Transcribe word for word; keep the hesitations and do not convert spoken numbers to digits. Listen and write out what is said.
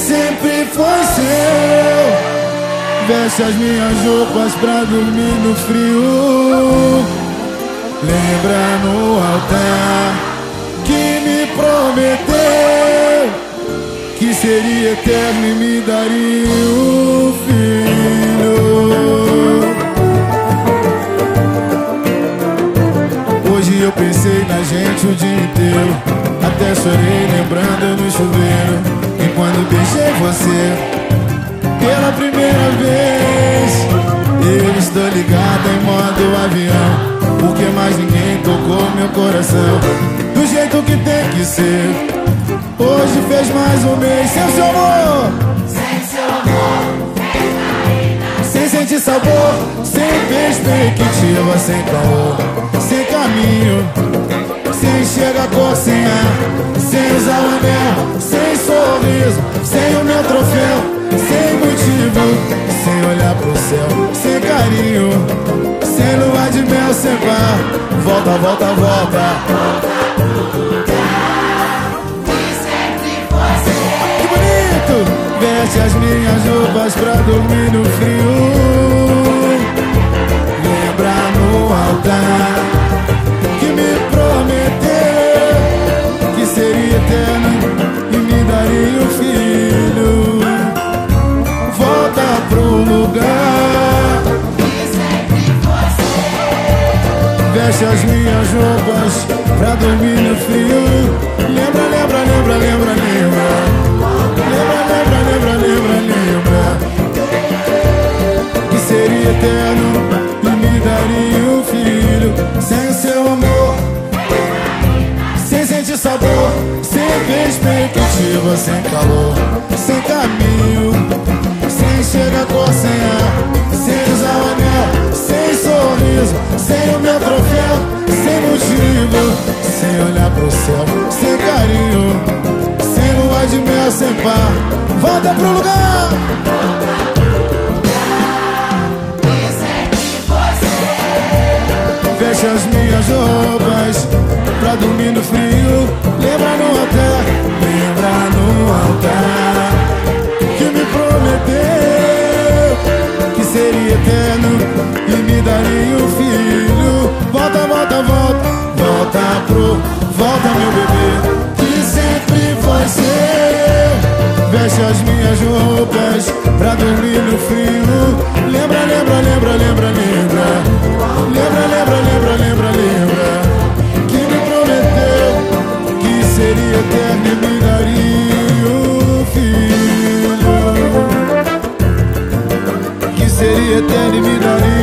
sempre foi seu. Veste as minhas roupas pra dormir no frio. Lembra no altar que me prometeu que seria eterno e me daria um filho. Hoje eu pensei na gente o dia inteiro, até chorei lembrando no chuveiro. E quando beijei você pela primeira vez, eu estou ligado em modo avião, porque mais ninguém tocou meu coração do jeito que tem que ser. Hoje fez mais um mês sem seu amor, sem seu amor, sem carinho, sem sentir sabor, sem perspectiva, sem calor, sem caminho, sem enxergar cor, sem ar, sem usar o anel, sem sorriso, sem o meu troféu, sem motivo, sem olhar pro céu, sem carinho, sem lua de mel, sem par. Volta, volta, volta, volta pro lugar que sempre foi seu. que bonito! Veste as minhas roupas pra dormir no frio. Lembra no altar que me prometeu que seria eterno e me daria um filho. Volta pro lugar Que sempre foi seu. veste as minhas roupas pra dormir no frio. Lembra, lembra, lembra, lembra, lembra. Lembra, lembra, lembra, lembra, lembra que seria eterno e me daria um filho. Sem seu amor, sem sentir sabor, sem perspectiva, sem calor, sem caminho, sem enxergar cor, sem ar, sem usar o anel, sem sorriso, sem o meu troféu, sem motivo, sem olhar pro céu, sem carinho, sem lua de mel, sem par. Volta pro lugar, Volta pro lugar que sempre foi seu. fecha as minhas roupas pra dormir no frio. Lembra no altar, lembra no altar que me prometeu que seria eterno e me daria um filho. Volta, volta, volta, volta pro, volta meu bebê, que sempre foi seu. Veste as minhas roupas pra dormir no frio. Lembra, lembra, lembra, lembra, lembra. Lembra, lembra, lembra, lembra, lembra que me prometeu que seria eterno e me daria um filho. Que seria eterno e me daria